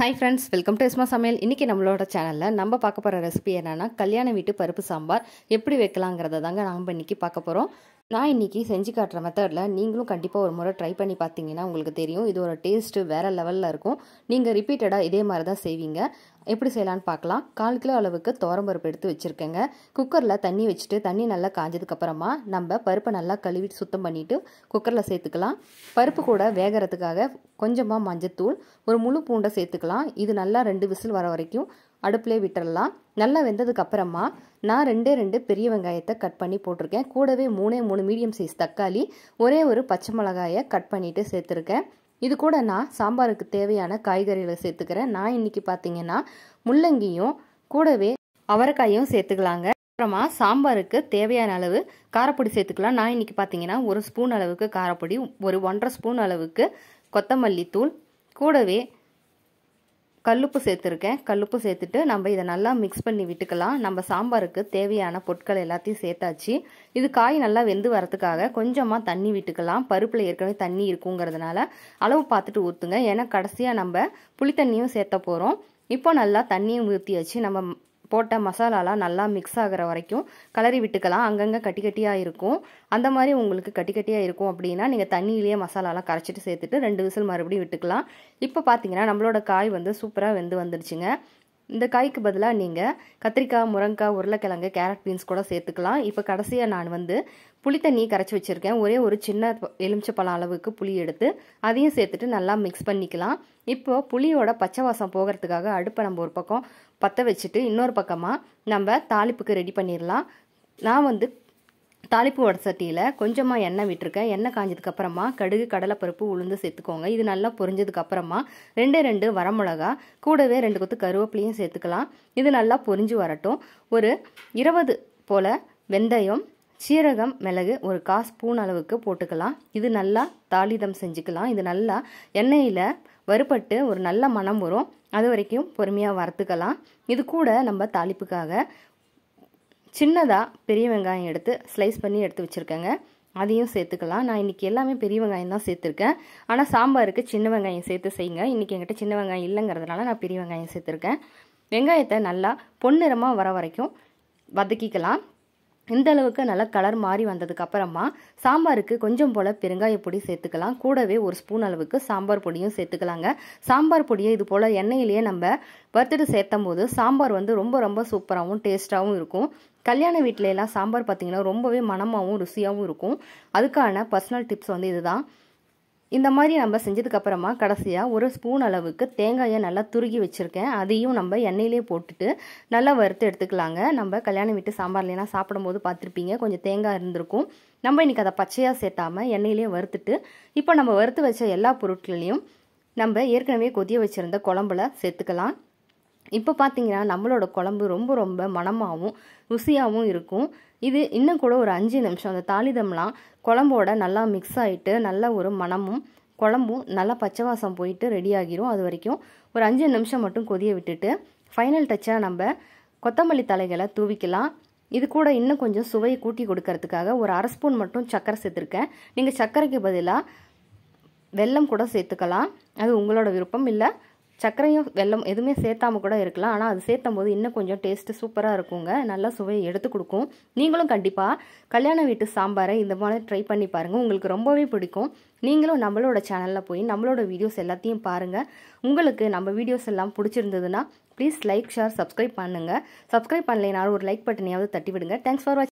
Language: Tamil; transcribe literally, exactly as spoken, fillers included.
Hi friends, welcome to Yesma Samayal. இன்னைக்கு நம்மளோட சேனல்ல நம்ம பார்க்க போற ரெசிபி என்னன்னா கல்யாண வீட்டு பருப்பு சாம்பார் எப்படி வைக்கலாம்ங்கறத தாங்க நாம இன்னைக்கு பார்க்க போறோம். நான் இன்னைக்கு செஞ்சு காட்டுற மெத்தட்ல நீங்களும் கண்டிப்பா ஒரு முறை ட்ரை பண்ணி பார்த்தீங்கன்னா உங்களுக்கு தெரியும் இதோட டேஸ்ட் வேற லெவல்ல இருக்கும். நீங்க ரிப்பீட்டடா இதே மாதிரி தான் செய்வீங்க. எப்படி செய்யலாம்னு பார்க்கலாம். கால் கிலோ அளவுக்கு துவரம்பருப்பு எடுத்து வச்சிருக்கேங்க. குக்கர்ல தண்ணி வச்சுட்டு தண்ணி நல்லா காஞ்சதுக்கு அப்புறமா நம்ம பருப்பை நல்லா கழுவி சுத்தம் பண்ணிட்டு குக்கர்ல சேர்த்துக்கலாம். பருப்பு கூட வேகறதுக்காக கொஞ்சமா மஞ்சத்தூள், ஒரு முழு பூண்டை சேர்த்துக்கலாம். இது நல்லா ரெண்டு விசில் வர வரைக்கும் அடுப்பிலே விட்டுறலாம். நல்லா வெந்ததுக்கு அப்புறமா நான் ரெண்டே ரெண்டு பெரிய வெங்காயத்தை கட் பண்ணி போட்டிருக்கேன். கூடவே மூணே மூணு மீடியம் சைஸ் தக்காளி, ஒரே ஒரு பச்சை மிளகாயை கட் பண்ணிட்டு சேர்த்துருக்கேன். இது கூட நான் சாம்பாருக்கு தேவையான காய்கறிகளை சேர்த்துக்கிறேன். நான் இன்னைக்கு பார்த்தீங்கன்னா முள்ளங்கியும் கூடவே அவரைக்காயும் சேர்த்துக்கலாங்க. அப்புறமா சாம்பாருக்கு தேவையான அளவு காரப்பொடி சேர்த்துக்கலாம். நான் இன்னைக்கு பார்த்தீங்கன்னா ஒரு ஸ்பூன் அளவுக்கு காரப்பொடி, ஒரு ஒன்றரை ஸ்பூன் அளவுக்கு கொத்தமல்லி தூள், கூடவே கல்லுப்பு சேர்த்துருக்கேன். கல்லுப்பு சேர்த்துட்டு நம்ம இதை நல்லா மிக்ஸ் பண்ணி விட்டுக்கலாம். நம்ம சாம்பாருக்கு தேவையான பொருட்கள் எல்லாத்தையும் சேர்த்தாச்சு. இது காய் நல்லா வெந்து வரதுக்காக கொஞ்சமாக தண்ணி விட்டுக்கலாம். பருப்பில் ஏற்கனவே தண்ணி இருக்குங்கிறதுனால அளவு பார்த்துட்டு ஊற்றுங்க. ஏன்னா கடைசியாக நம்ம புளி தண்ணியும் சேர்த்த போகிறோம். இப்போ நல்லா தண்ணியும் ஊற்றியாச்சு. நம்ம போட்ட மசாலாலாம் நல்லா மிக்ஸ் ஆகிற வரைக்கும் கலரி விட்டுக்கலாம். அங்கங்கே கட்டி கட்டியாக இருக்கும். அந்த மாதிரி உங்களுக்கு கட்டி கட்டியாக இருக்கும் அப்படின்னா நீங்கள் தண்ணியிலேயே மசாலாலாம் கரைச்சிட்டு சேர்த்துட்டு ரெண்டு விசில் மறுபடியும் விட்டுக்கலாம். இப்போ பார்த்தீங்கன்னா நம்மளோட காய் வந்து சூப்பராக வெந்து வந்துடுச்சுங்க. இந்த காய்க்கு பதிலாக நீங்கள் கத்திரிக்காய், முருங்கைக்காய், உருளைக்கிழங்கு, கேரட், பீன்ஸ் கூட சேர்த்துக்கலாம். இப்போ கடைசியாக நான் வந்து புளி தண்ணி கரைச்சி வச்சுருக்கேன். ஒரே ஒரு சின்ன எலுமிச்சப்பழம் அளவுக்கு புளி எடுத்து அதையும் சேர்த்துட்டு நல்லா மிக்ஸ் பண்ணிக்கலாம். இப்போ புளியோட பச்சை வாசம் போகிறதுக்காக அடுப்பை நம்ம ஒரு பக்கம் பற்ற வச்சுட்டு இன்னொரு பக்கமாக நம்ம தாளிப்புக்கு ரெடி பண்ணிடலாம். நான் வந்து தாளிப்பு வடை சட்டியில் கொஞ்சமாக எண்ணெய் விட்டுருக்கேன். எண்ணெய் காஞ்சதுக்கு அப்புறமா கடுகு, கடலைப்பருப்பு, உளுந்து சேர்த்துக்கோங்க. இது நல்லா பொரிஞ்சதுக்கு அப்புறமா ரெண்டே ரெண்டு வரமிளகா, கூடவே ரெண்டு கொத்து கருவேப்பிலையும் சேர்த்துக்கலாம். இது நல்லா பொரிஞ்சு வரட்டும். ஒரு இருபது போல் வெந்தயம், சீரகம், மிளகு ஒரு கால் ஸ்பூன் அளவுக்கு போட்டுக்கலாம். இது நல்லா தாளிதம் செஞ்சுக்கலாம். இது நல்லா எண்ணெயில் வறுபட்டு ஒரு நல்ல மணம் வரும். அது வரைக்கும் பொறுமையாக வறுத்துக்கலாம். இது கூட நம்ம தாளிப்புக்காக சின்னதாக பெரிய வெங்காயம் எடுத்து ஸ்லைஸ் பண்ணி எடுத்து வச்சுருக்கேங்க. அதையும் சேர்த்துக்கலாம். நான் இன்றைக்கி எல்லாமே பெரிய வெங்காயம் தான் சேர்த்துருக்கேன். ஆனால் சாம்பாருக்கு சின்ன வெங்காயம் சேர்த்து செய்யுங்க. இன்றைக்கி என்கிட்ட சின்ன வெங்காயம் இல்லைங்கிறதுனால நான் பெரிய வெங்காயம் சேர்த்துருக்கேன். வெங்காயத்தை நல்லா பொன்னிறமாக வர வரைக்கும் வதக்கிக்கலாம். இந்த அளவுக்கு நல்லா கலர் மாறி வந்ததுக்கு அப்புறமா சாம்பாருக்கு கொஞ்சம் போல் பெருங்காய பொடி சேர்த்துக்கலாம். கூடவே ஒரு ஸ்பூன் அளவுக்கு சாம்பார் பொடியும் சேர்த்துக்கலாங்க. சாம்பார் பொடியை இது போல் எண்ணெயிலேயே நம்ம வறுத்துட்டு சேர்த்தும் போது சாம்பார் வந்து ரொம்ப ரொம்ப சூப்பராகவும் டேஸ்ட்டாகவும் இருக்கும். கல்யாண வீட்டில எல்லாம் சாம்பார் பார்த்தீங்கன்னா ரொம்பவே மணமாகவும் ருசியாகவும் இருக்கும். அதுக்கான பர்சனல் டிப்ஸ் வந்து இதுதான். இந்த மாதிரி நம்ம செஞ்சதுக்கு அப்புறமா கடைசியாக ஒரு ஸ்பூன் அளவுக்கு தேங்காயை நல்லா துருகி வச்சுருக்கேன். அதையும் நம்ம எண்ணெயிலே போட்டுட்டு நல்லா வறுத்து எடுத்துக்கலாங்க. நம்ம கல்யாண வீட்டு சாம்பார்லாம் சாப்பிடும்போது பார்த்துருப்பீங்க, கொஞ்சம் தேங்காய் இருந்திருக்கும். நம்ம இன்றைக்கி அதை பச்சையாக சேர்த்தாமல் எண்ணெயிலே வறுத்துட்டு இப்போ நம்ம வறுத்து வச்ச எல்லா பொருட்களையும் நம்ம ஏற்கனவே கொதிய வச்சுருந்த குழம்புல சேர்த்துக்கலாம். இப்போ பார்த்தீங்கன்னா நம்மளோட குழம்பு ரொம்ப ரொம்ப மணமாகவும் ருசியாகவும் இருக்கும். இது இன்னும் கூட ஒரு அஞ்சு நிமிஷம் அந்த தாளிதம்லாம் குழம்போட நல்லா மிக்ஸ் ஆகிட்டு நல்ல ஒரு மணமும் குழம்பும் நல்லா பச்சை வாசம் போயிட்டு ரெடி ஆகிரும். அது வரைக்கும் ஒரு அஞ்சு நிமிஷம் மட்டும் கொதிய விட்டுட்டு ஃபைனல் டச்சாக நம்ம கொத்தமல்லி தலைகளை தூவிக்கலாம். இது கூட இன்னும் கொஞ்சம் சுவையை கூட்டி கொடுக்கறதுக்காக ஒரு அரை ஸ்பூன் மட்டும் சர்க்கரை சேர்த்துருக்கேன். நீங்கள் சர்க்கரைக்கு பதிலாக வெல்லம் கூட சேர்த்துக்கலாம். அது உங்களோட விருப்பம். இல்லை சர்க்கரையும் வெல்லம் எதுவுமே சேர்த்தாம கூட இருக்கலாம். ஆனால் அது சேர்த்தும் போது இன்னும் கொஞ்சம் டேஸ்ட்டு சூப்பராக இருக்குங்க. நல்லா சுவையை எடுத்து கொடுக்கும். நீங்களும் கண்டிப்பாக கல்யாண வீட்டு சாம்பாரை இந்த மாதிரி ட்ரை பண்ணி பாருங்கள். உங்களுக்கு ரொம்பவே பிடிக்கும். நீங்களும் நம்மளோட சேனலில் போய் நம்மளோட வீடியோஸ் எல்லாத்தையும் பாருங்கள். உங்களுக்கு நம்ம வீடியோஸ் எல்லாம் பிடிச்சிருந்ததுன்னா ப்ளீஸ் லைக், ஷேர், சப்ஸ்கிரைப் பண்ணுங்கள். சப்ஸ்கிரைப் பண்ணலைனாலும் ஒரு லைக் பட்டனையாவது தட்டி விடுங்க. தேங்க்ஸ் ஃபார் வாட்சிங்.